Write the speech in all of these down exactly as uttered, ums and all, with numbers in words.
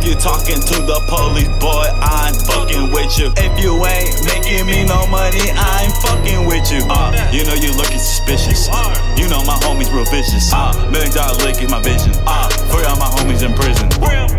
you talking to the police, boy, I ain't fucking with you. If you ain't making me no money, I ain't fucking with you. Uh, you know you looking suspicious. You know my homies real vicious. Uh, million dollar lick is my vision. Uh, free all my homies in prison.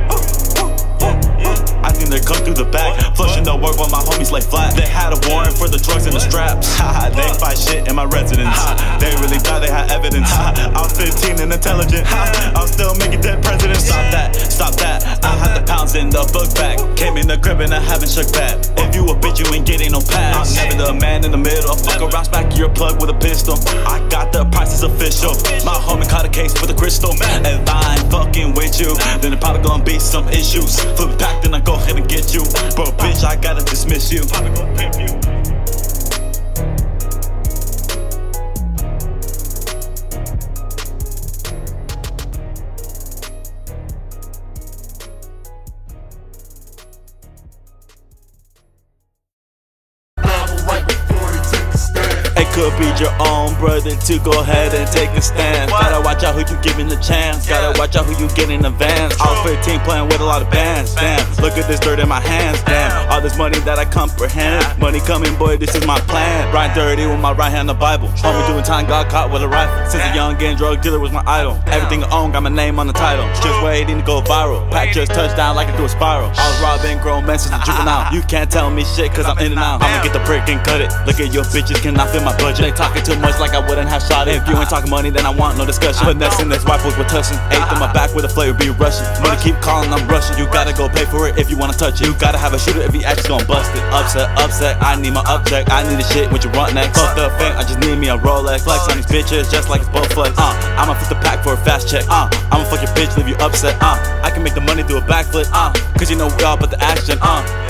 I think they come through the back, flushing the work while my homies lay flat. They had a warrant for the drugs and the straps. They fight shit in my residence. They really thought they had evidence. I was fifteen and intelligent. I'm still making dead presidents. Stop that, stop that. I had the pounds in the book bag. Came in the crib and I haven't shook back. If you a bitch, you ain't getting no pass. I'm never the man in the middle. Fuck around, smack your plug with a pistol. I got the prices official. My homie caught a case for the crystal. If I ain't fucking with you, then there probably gonna be some issues. Flip it back, then I go ahead and get you. Bro, bitch, I gotta dismiss you. It could be your own brother to go ahead and take a stand. What? Gotta watch out who you giving the chance. Yeah. Gotta watch out who you get in advance. I was fifteen playing with a lot of bands. Damn, look at this dirt in my hands. Damn, all this money that I comprehend. Money coming, boy, this is my plan. Riding dirty with my right hand the Bible. Homie doing time, got caught with a rifle. Since a young gang drug dealer was my idol. Everything I own, got my name on the title. Just waiting to go viral. Pack just touched down like it threw a spiral. I was robbing grown men since a juvenile. You can't tell me shit cause I'm in and out. I'ma get the brick and cut it. Look at your bitches, cannot fit my budget. They talking too much like I wouldn't have shot it. If you ain't talking money, then I want no discussion. Finessing this rifles with touching. Eighth in my back with a flavor be rushing. Money keep calling, I'm rushing. You gotta go pay for it if you wanna touch it. You gotta have a shooter if he actually gon' bust it. Upset, upset, I need my upcheck. I need the shit what you want next. Fuck the fame, I just need me a Rolex. Flex on these bitches just like it's both flex. Uh, I'ma flip the pack for a fast check. Uh, I'ma fuck your bitch, leave you upset. Uh, I can make the money do a backflip. Uh, cause you know we all but the action. Uh,